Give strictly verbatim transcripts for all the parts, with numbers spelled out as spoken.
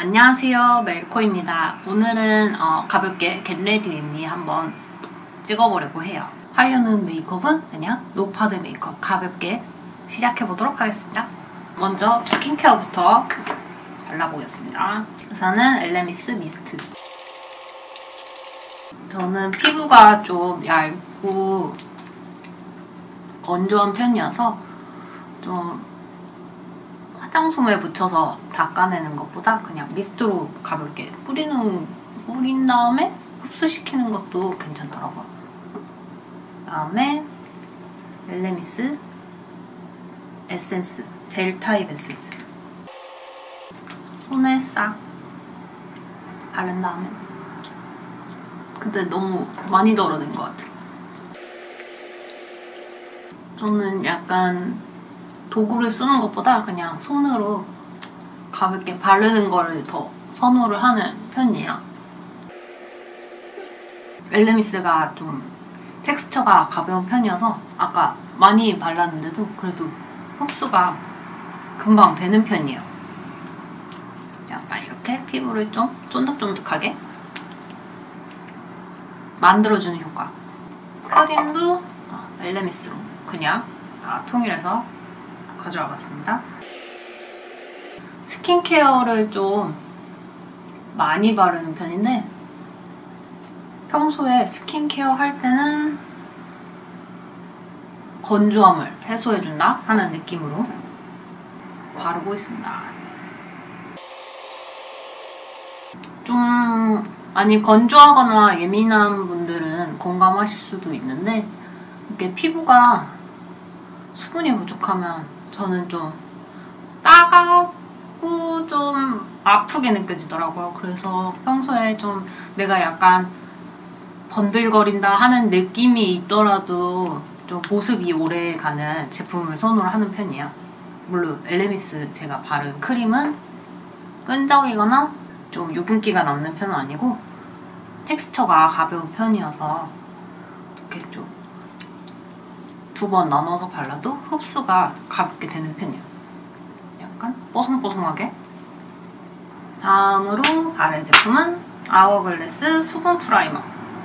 안녕하세요, 멜코입니다. 오늘은 어, 가볍게 Get Ready With Me 한번 찍어보려고 해요. 하려는 메이크업은 그냥 노파드 메이크업 가볍게 시작해보도록 하겠습니다. 먼저 스킨케어부터 발라보겠습니다. 우선은 엘레미스 미스트. 저는 피부가 좀 얇고 건조한 편이어서 좀 화장솜에 묻혀서 닦아내는 것보다 그냥 미스트로 가볍게 뿌리는, 뿌린 다음에 흡수시키는 것도 괜찮더라고요. 그다음에 엘레미스 에센스, 젤 타입 에센스. 손에 싹 바른 다음에 근데 너무 많이 덜어낸 것 같아요. 저는 약간 도구를 쓰는 것보다 그냥 손으로 가볍게 바르는 거를 더 선호를 하는 편이에요. 엘레미스가 좀 텍스처가 가벼운 편이어서 아까 많이 발랐는데도 그래도 흡수가 금방 되는 편이에요. 약간 이렇게 피부를 좀 쫀득쫀득하게 만들어주는 효과. 크림도 엘레미스로 그냥 다 통일해서 가져와 봤습니다. 스킨케어를 좀 많이 바르는 편인데 평소에 스킨케어 할 때는 건조함을 해소해준다 하는 느낌으로 바르고 있습니다. 좀 많이 건조하거나 예민한 분들은 공감하실 수도 있는데 이렇게 피부가 수분이 부족하면 저는 좀 따갑고 좀 아프게 느껴지더라고요. 그래서 평소에 좀 내가 약간 번들거린다 하는 느낌이 있더라도 좀 보습이 오래 가는 제품을 선호를 하는 편이에요. 물론 엘레미스 제가 바른 크림은 끈적이거나 좀 유분기가 남는 편은 아니고 텍스처가 가벼운 편이어서 이렇게 좀 두 번 나눠서 발라도 흡수가 가볍게 되는 편이에요. 약간 뽀송뽀송하게. 다음으로 바를 제품은 아워글래스 수분 프라이머.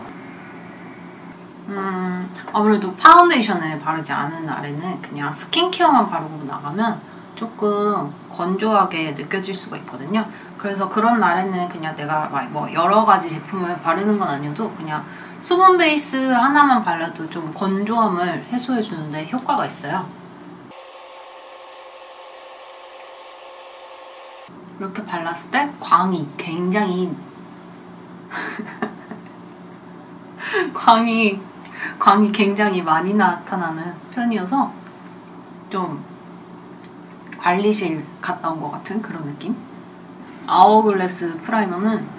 음, 아무래도 파운데이션을 바르지 않은 날에는 그냥 스킨케어만 바르고 나가면 조금 건조하게 느껴질 수가 있거든요. 그래서 그런 날에는 그냥 내가 막 뭐 여러 가지 제품을 바르는 건 아니어도 그냥 수분 베이스 하나만 발라도 좀 건조함을 해소해주는데 효과가 있어요. 이렇게 발랐을 때 광이 굉장히 광이 광이 굉장히 많이 나타나는 편이어서 좀 관리실 갔다 온 것 같은 그런 느낌? 아워글래스 프라이머는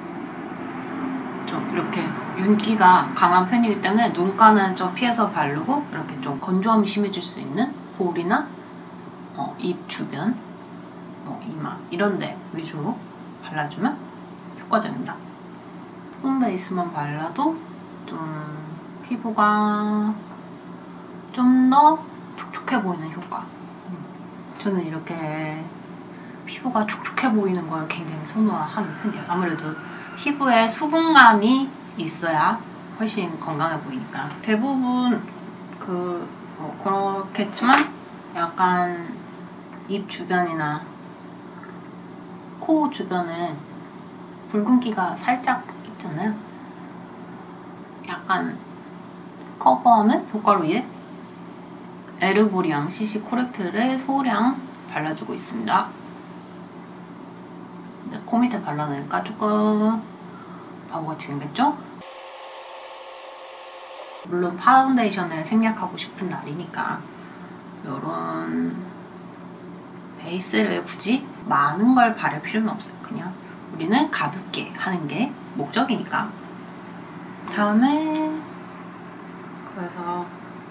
좀 이렇게 윤기가 강한 편이기 때문에 눈가는 좀 피해서 바르고 이렇게 좀 건조함이 심해질 수 있는 볼이나 어, 입 주변, 어, 이마 이런 데 위주로 발라주면 효과적입니다. 폼 베이스만 발라도 좀 피부가 좀 더 촉촉해 보이는 효과. 저는 이렇게 피부가 촉촉해 보이는 걸 굉장히 선호하는 편이에요. 아무래도 피부에 수분감이 있어야 훨씬 건강해 보이니까. 대부분 그 뭐 그렇겠지만 약간 입 주변이나 코 주변에 붉은기가 살짝 있잖아요. 약간 커버하는 효과로 위해 에르보리앙 씨씨 코렉트를 소량 발라주고 있습니다. 코 밑에 발라놓으니까 조금 바보같이 생겼죠? 물론 파운데이션을 생략하고 싶은 날이니까 이런 베이스를 굳이 많은 걸 바를 필요는 없어요. 그냥 우리는 가볍게 하는 게 목적이니까. 다음에 그래서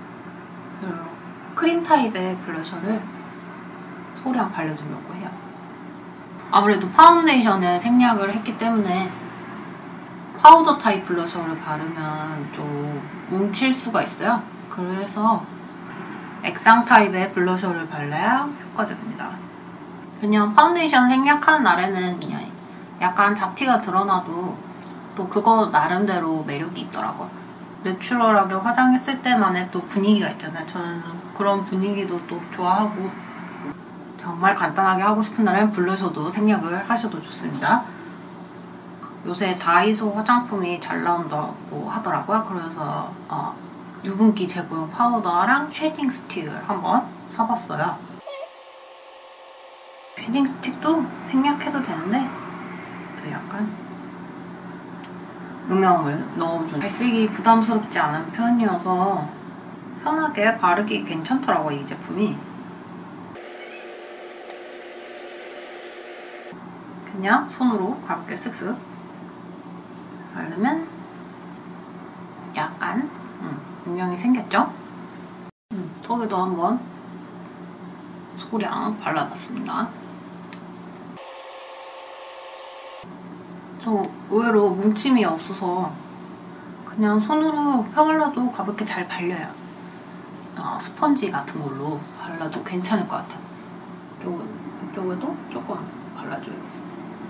크림 타입의 블러셔를 소량 발라주려고 해요. 아무래도 파운데이션을 생략을 했기 때문에 파우더 타입 블러셔를 바르면 좀 뭉칠 수가 있어요. 그래서 액상 타입의 블러셔를 발라야 효과적입니다. 그냥 파운데이션 생략한 날에는 그냥 약간 잡티가 드러나도 또 그거 나름대로 매력이 있더라고요. 내추럴하게 화장했을 때만의 또 분위기가 있잖아요. 저는 그런 분위기도 또 좋아하고, 정말 간단하게 하고 싶은 날엔 블러셔도 생략을 하셔도 좋습니다. 요새 다이소 화장품이 잘 나온다고 하더라고요. 그래서 어, 유분기 제거용 파우더랑 쉐딩 스틱을 한번 사봤어요. 쉐딩 스틱도 생략해도 되는데 약간 음영을 넣어준 발색이 부담스럽지 않은 편이어서 편하게 바르기 괜찮더라고요, 이 제품이. 그냥 손으로 가볍게 쓱쓱 바르면 약간 음, 음영이 생겼죠? 음, 턱에도 한번 소량 발라봤습니다. 저 의외로 뭉침이 없어서 그냥 손으로 펴발라도 가볍게 잘 발려요. 어, 스펀지 같은 걸로 발라도 괜찮을 것 같아요. 이쪽, 이쪽에도 조금 발라줘야겠어요.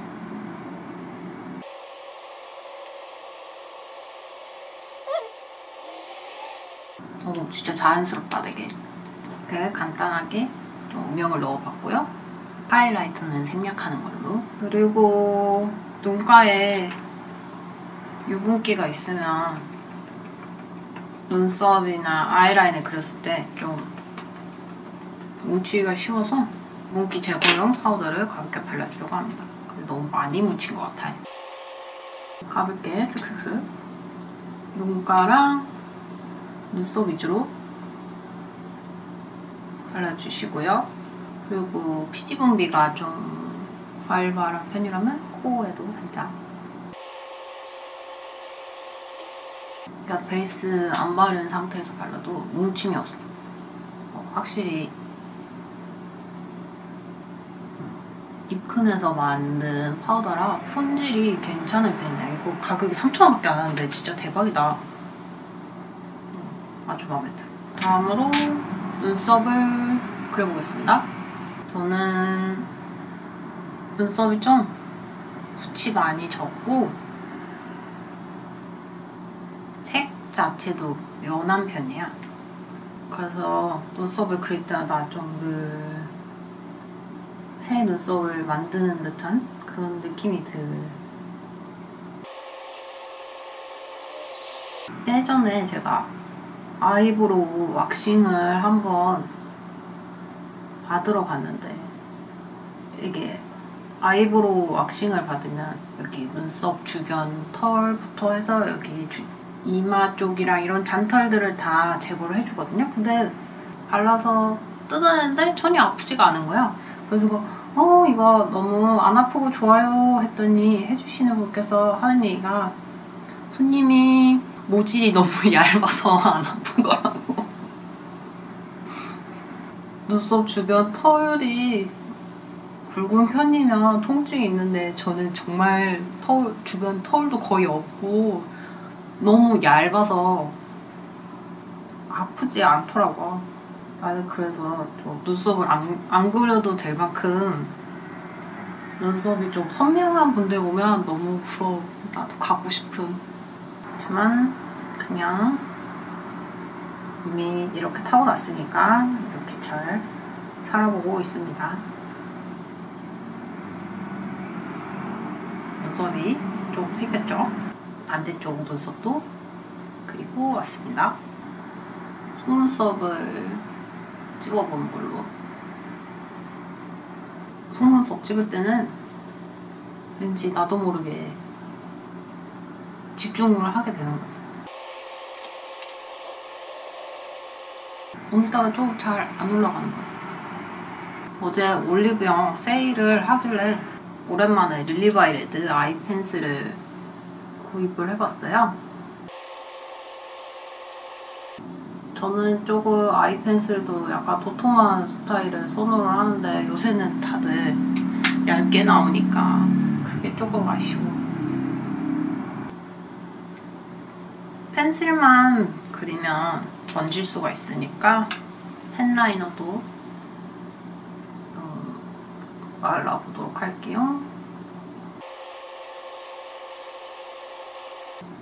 어, 진짜 자연스럽다 되게. 이렇게 간단하게 좀 음영을 넣어봤고요. 하이라이터는 생략하는 걸로. 그리고 눈가에 유분기가 있으면 눈썹이나 아이라인을 그렸을 때 좀 뭉치기가 쉬워서 뭉기 제거용 파우더를 가볍게 발라주려고 합니다. 근데 너무 많이 뭉친 것 같아요. 가볍게 슥슥슥 눈가랑 눈썹 위주로 발라주시고요. 그리고 피지 분비가 좀 활발한 편이라면 코에도 살짝. 그러니까 베이스 안 바른 상태에서 발라도 뭉침이 없어. 어, 확실히 입큰에서 만든 파우더라 품질이 괜찮은 편이야. 이거 가격이 삼천 원밖에 안 하는데 진짜 대박이다. 아주 마음에 들어. 다음으로 눈썹을 그려보겠습니다. 저는 눈썹이 좀 숱이 많이 적고 색 자체도 연한 편이야. 그래서 눈썹을 그릴 때마다 좀 그 새 눈썹을 만드는 듯한 그런 느낌이 들. 예전에 제가 아이브로우 왁싱을 한번 받으러 갔는데, 이게 아이브로우 왁싱을 받으면 여기 눈썹 주변 털부터 해서 여기 주, 이마 쪽이랑 이런 잔털들을 다 제거를 해주거든요. 근데 발라서 뜯었는데 전혀 아프지가 않은 거야. 그래서 어 이거 너무 안 아프고 좋아요 했더니 해주시는 분께서 하는 얘기가, 손님이 모질이 너무 얇아서 안 아픈 거라고. 눈썹 주변 털이 굵은 편이면 통증이 있는데 저는 정말 털, 주변 털도 거의 없고 너무 얇아서 아프지 않더라고. 나는 그래서 좀 눈썹을 안, 안 그려도 될 만큼 눈썹이 좀 선명한 분들 보면 너무 부러워. 나도 가고 싶은. 하지만 그냥 이미 이렇게 타고났으니까 이렇게 잘 살아보고 있습니다. 눈썹이 좀 생겼죠? 반대쪽 눈썹도 그리고 왔습니다. 속눈썹을 찍어보는 걸로. 속눈썹 찍을 때는 왠지 나도 모르게 집중을 하게 되는 것 같아요. 오늘따라 좀 잘 안 올라가는 거예요. 어제 올리브영 세일을 하길래 오랜만에 릴리바이레드 아이 펜슬을 구입을 해봤어요. 저는 조금 아이 펜슬도 약간 도톰한 스타일을 선호를 하는데 요새는 다들 얇게 나오니까 그게 조금 아쉬워. 펜슬만 그리면 번질 수가 있으니까 펜라이너도 어, 발라보도록 할게요.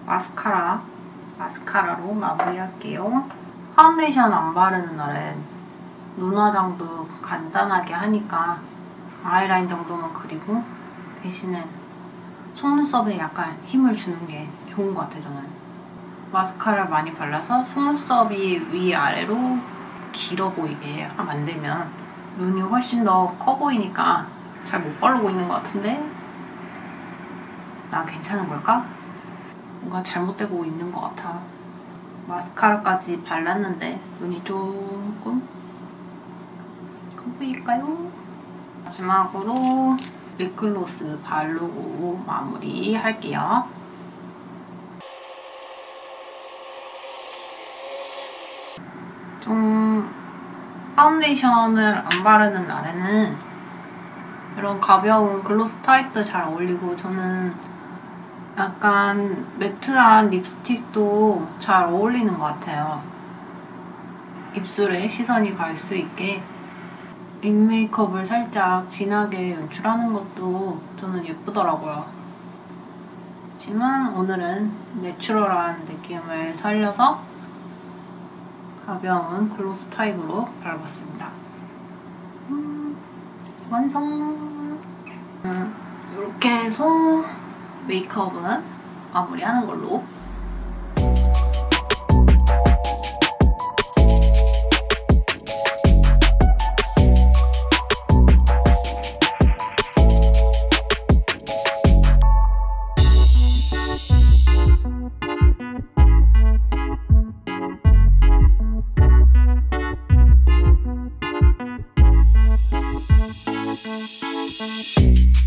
마스카라 마스카라로 마무리할게요. 파운데이션 안 바르는 날엔 눈 화장도 간단하게 하니까 아이라인 정도만 그리고 대신에 속눈썹에 약간 힘을 주는 게 좋은 것 같아요. 저는 마스카라를 많이 발라서 속눈썹이 위아래로 길어 보이게 만들면 눈이 훨씬 더 커 보이니까 잘 못 바르고 있는 것 같은데 나 괜찮은 걸까? 뭔가 잘못되고 있는 것 같아. 마스카라까지 발랐는데 눈이 조금 커 보일까요? 마지막으로 립글로스 바르고 마무리 할게요. 좀 파운데이션을 안 바르는 날에는 이런 가벼운 글로스 타입도 잘 어울리고 저는 약간 매트한 립스틱도 잘 어울리는 것 같아요. 입술에 시선이 갈 수 있게 립 메이크업을 살짝 진하게 연출하는 것도 저는 예쁘더라고요. 하지만 오늘은 내추럴한 느낌을 살려서 가벼운 글로스 타입으로 발라봤습니다. 음, 완성! 음, 이렇게 해서 메이크업은 마무리하는 걸로. We'll be right back.